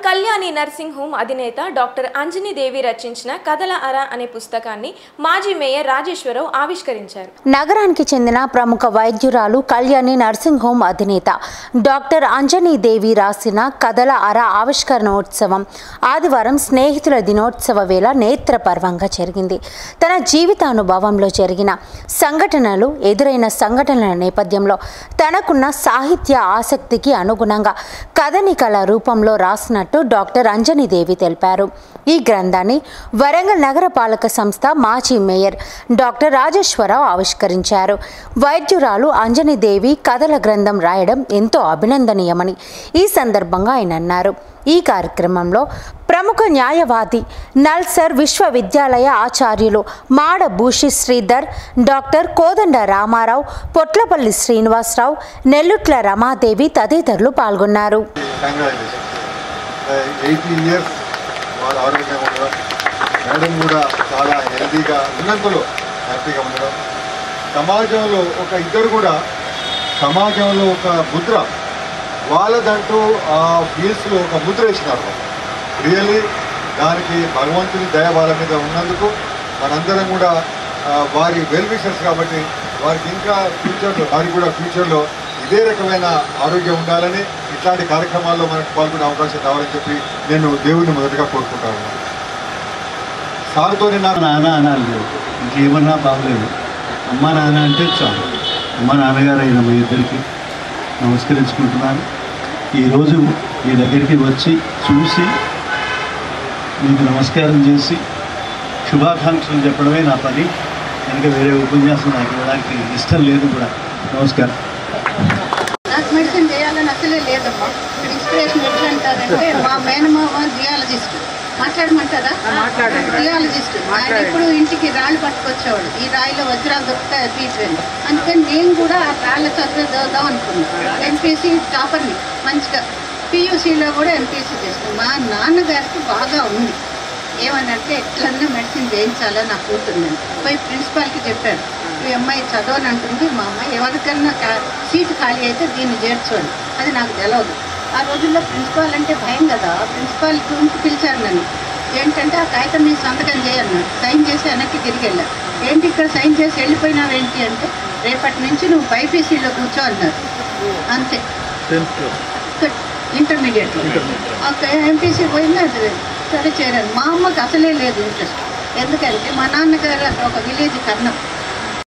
Kalyani nursing home అధినేత doctor Anjani Devi రచించిన కథల అర అనే పుస్తకాన్ని మాజీ మేయర్ రాజేశ్వరరావు ఆవిష్కరించారు. నగరానికి చెందిన ప్రముఖ వైద్యురాలు కళ్యాణి నర్సింగ్ హోమ్ అధినేత డాక్టర్ అంజనీ దేవి రాసిన కథల అర ఆవిష్కరణోత్సవం ఆదివారం స్నేహితుల దినోత్సవ వేళ నేత్రపర్వంగా జరిగింది. తన జీవితానుభవంలో జరిగిన సంఘటనలు, ఎదురైన సంఘటనల నేపథ్యంలో తనకున్న సాహిత్య ఆసక్తికి అనుగుణంగా కథనికల రూపంలో రాసినట్టు డాక్టర్ అంజనీ దేవి తెలిపారు. ఈ గ్రంథాన్ని వరంగల్ నగరపాలక సంస్థ మాజీ మేయర్ డాక్టర్ రాజేశ్వరరావు ఆవిష్కరించారు. వైద్యురాలు అంజనీ దేవి కథల గ్రంథం రాయడం ఎంతో అభినందనీయమని ఈ సందర్భంగా ఆయన అన్నారు. ఈ కార్యక్రమంలో ప్రముఖ న్యాయవాది, నల్సర్ విశ్వవిద్యాలయ ఆచార్యులు మాడ భూషి శ్రీధర్, డాక్టర్ కోదండ రామారావు, పొట్లపల్లి శ్రీనివాసరావు, నెల్లుట్ల రమాదేవి తదితరులు పాల్గొన్నారు. 18 years వాళ్ళ ఆరోగ్యంగా ఉండడం, మేడం కూడా చాలా హెల్తీగా ఉన్నంతలో హ్యాపీగా ఉండడం, సమాజంలో ఒక ఇద్దరు కూడా సమాజంలో ఒక ముద్ర వాళ్ళదంటూ ఆ ఫీల్డ్స్లో ఒక ముద్ర వేసినారు. రియల్లీ దానికి భగవంతుని దయ వాళ్ళ మీద ఉన్నందుకు మనందరం కూడా వారి వెల్ విషర్స్ కాబట్టి వారికి ఇంకా ఫ్యూచర్లో ఇదే రకమైన ఆరోగ్యం ఉండాలని, ఇట్లాంటి కార్యక్రమాల్లో మనకు పాల్గొనే అవకాశం కావాలని చెప్పి నేను దేవుడిని మొదటగా కోరుకుంటాను. సార్తో నాకు నాన్న అనాలి, ఇంకేమన్నా బాగలేదు. అమ్మ నాన్న అంటే చాలు. అమ్మ నాన్నగారు అయిన మీ ఇద్దరికి నమస్కరించుకుంటున్నాను. ఈరోజు మీ దగ్గరికి వచ్చి చూసి మీకు నమస్కారం చేసి శుభాకాంక్షలు చెప్పడమే నా పని. కనుక వేరే ఉపన్యాసం నాకు ఇవ్వడానికి ఇష్టం లేదు కూడా. నమస్కారం. నాకు మెడిసిన్ చేయాలని అసలే లేదమ్మా. ఇన్స్పిరేషన్ ఎట్లా అంటారంటే, మా మేనమామ జియాలజిస్ట్, మాట్లాడమంటారా? జియాలజిస్ట్. ఆయన ఇప్పుడు ఇంటికి రాళ్ళు పట్టుకొచ్చేవాడు. ఈ రాయిలో వజ్రాలు దొరుకుతాయి తీసివేయండి. అందుకని నేను కూడా ఆ రాళ్ళ చదువుదాం అనుకున్నాను. ఎంపీసీ టాపర్ని మంచిగా, పియూసీలో కూడా ఎంపీసీ చేస్తాను. మా నాన్నగారికి బాగా ఉంది. ఏమనంటే ఎట్లన్నా మెడిసిన్ చేయించాలని నా కూతురుంది. పోయి ప్రిన్సిపాల్కి చెప్పాను, ఈ అమ్మాయి చదవని అంటుంది, మా అమ్మాయి ఎవరికన్నా సీటు ఖాళీ అయితే దీన్ని చేర్చోండి. అది నాకు తెలియదు. ఆ రోజుల్లో ప్రిన్సిపాల్ అంటే భయం కదా. ప్రిన్సిపాల్ రూమ్కి పిలిచారు నన్ను. ఏంటంటే ఆ కాగితం నేను సంతకం చేయన్నాడు. సైన్ చేసి వెనక్కి తిరిగి వెళ్ళాను. ఏంటి ఇక్కడ సైన్ చేసి వెళ్ళిపోయినావు ఏంటి అంటే, రేపటి నుంచి నువ్వు బైపీసీలో కూర్చో అన్నారు. అంతే. ఇంటర్మీడియట్లో ఓకే. ఎంపీసీ పోయింది. అది సరే చేరాను. మా అమ్మకి అసలే లేదు ఇంట్రెస్ట్. ఎందుకంటే మా నాన్నగారు ఒక విలేజ్ కర్ణం.